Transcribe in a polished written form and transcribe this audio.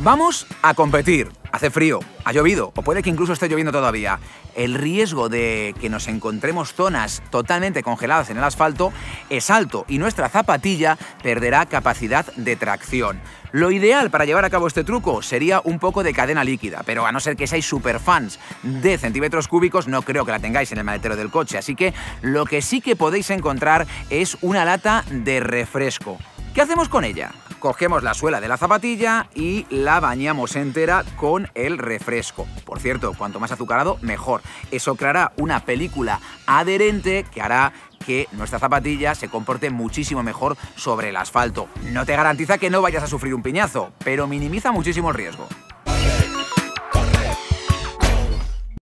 Vamos a competir. Hace frío, ha llovido o puede que incluso esté lloviendo todavía. El riesgo de que nos encontremos zonas totalmente congeladas en el asfalto es alto y nuestra zapatilla perderá capacidad de tracción. Lo ideal para llevar a cabo este truco sería un poco de cadena líquida, pero a no ser que seáis superfans de centímetros cúbicos, no creo que la tengáis en el maletero del coche. Así que lo que sí que podéis encontrar es una lata de refresco. ¿Qué hacemos con ella? Cogemos la suela de la zapatilla y la bañamos entera con el refresco. Por cierto, cuanto más azucarado, mejor. Eso creará una película adherente que hará que nuestra zapatilla se comporte muchísimo mejor sobre el asfalto. No te garantiza que no vayas a sufrir un piñazo, pero minimiza muchísimo el riesgo.